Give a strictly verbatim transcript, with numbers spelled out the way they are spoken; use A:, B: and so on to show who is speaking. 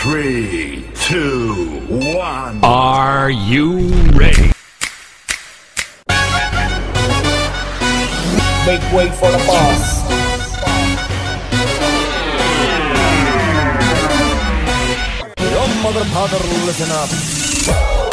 A: Three, two, one.
B: Are you ready?
C: Make way for the boss. Your mother, father, listen up.